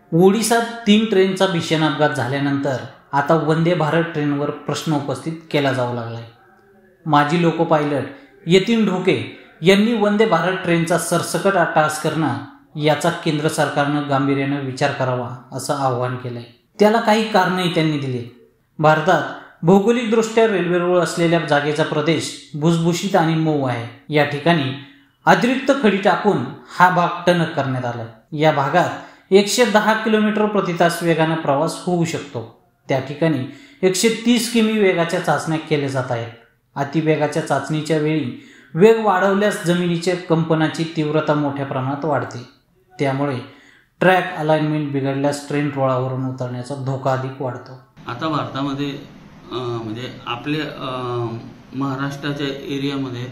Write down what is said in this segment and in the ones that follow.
ओडिशात 3 ट्रेनचा भीषण अपघात झाल्यानंतर आता वंदे भारत ट्रेनवर प्रश्न उपस्थित केला जाऊ लागलाय। माजी लोको पायलट यतीन ढोके यांनी वंदे भारत ट्रेनचा सरसकट अट्टहास करणं याचा केंद्र सरकारनं गांभीर्यानं विचार करावा असं आवाहन केलंय। त्याला काही कारणंही त्यांनी दिली। भारतात भौगोलिकदृष्ट्या रेल्वेरुळ असलेल्या जागेचा प्रदेश भुसभुशीत आणि मऊ आहे। या ठिकाणी अतिरिक्त खडी टाकून हा भाग टणक करण्यात आला। या भागात 110 किलोमीटर प्रति तास वेगाने प्रवास होऊ शकतो। त्या ठिकाणी 130 किमी वेगाच्या चाचण्या केल्या जात आहेत। अतिवेगाच्या चाचणीच्या वेळी वेग वाढवल्यास जमिनीच्या कंपनाची तीव्रता मोठ्या प्रमाणात वाढते। त्यामुळे ट्रॅक अलाइनमेंट बिघडल्यास ट्रेन रुळावरून उतरण्याचा धोका अधिक वाढतो। आता भारतामध्ये म्हणजे आपल्या महाराष्ट्राच्या एरियामध्ये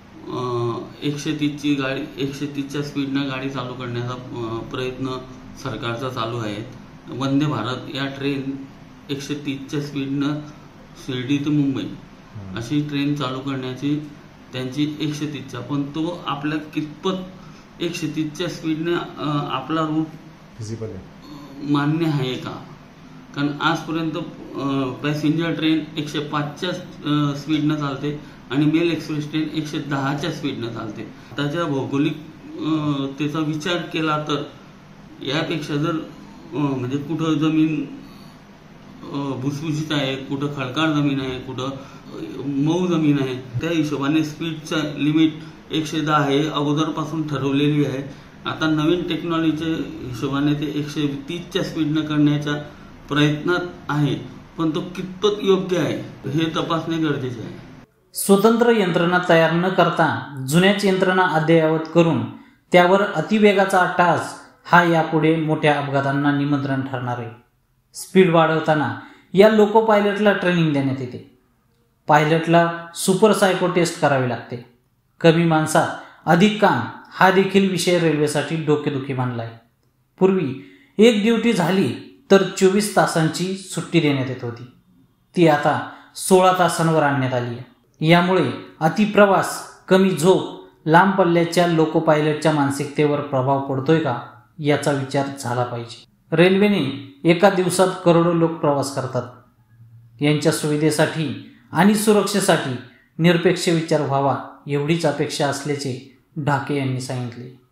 130ची गाडी 130च्या स्पीडनं गाडी चालू करण्याचा प्रयत्न सरकारचा चालू आहे। वंदे भारत या ट्रेन 130च्या स्पीडनं शिर्डी ते मुंबई अशी ट्रेन चालू करण्याची त्यांची 130च्या, पण तो आपल्या कितपत 130च्या स्पीडनं आपला रूट मान्य आहे का? कारण आजपर्यंत पॅसेंजर ट्रेन 105च्या स्पीडनं चालते आणि मेल एक्सप्रेस ट्रेन 110च्या स्पीडनं चालते। त्याच्या भौगोलिक त्याचा विचार केला तर यापेक्षा जर म्हणजे कुठं जमीन भुसभुशीत आहे, कुठं खडकाळ जमीन आहे, कुठं मऊ जमीन आहे, त्या हिशोबाने स्पीडचा लिमिट 110 हे अगोदरपासून ठरवलेली आहे। आता नवीन टेक्नॉलॉजीच्या हिशोबाने ते 130च्या स्पीडनं करण्याच्या प्रयत्नात आहे, पण तो कितपत योग्य आहे हे तपासणे गरजेचे आहे। स्वतंत्र यंत्रणा तयार न करता जुन्याच यंत्रणा अद्ययावत करून त्यावर अतिवेगाचा अट्टहास हा यापुढे मोठ्या अपघातांना निमंत्रण ठरणार आहे। स्पीड वाढवताना या लोको पायलटला ट्रेनिंग देण्यात येते। पायलटला सुपर सायको टेस्ट करावी लागते। कमी माणसात अधिक काम हा देखील विषय रेल्वेसाठी डोकेदुखी मानलाय। पूर्वी एक ड्युटी झाली तर 24 तासांची सुट्टी देण्यात येत होती, ती आता 16 तासांवर आणण्यात आली आहे। यामुळे अतिप्रवास, कमी झोप, लांब पल्ल्याच्या लोको पायलटच्या मानसिकतेवर प्रभाव पडतोय का याचा विचार झाला पाहिजे। रेल्वेने एका दिवसात करोडो लोक प्रवास करतात। यांच्या सुविधेसाठी आणि सुरक्षेसाठी निरपेक्ष विचार व्हावा एवढीच अपेक्षा असल्याचे ढाके यांनी सांगितले।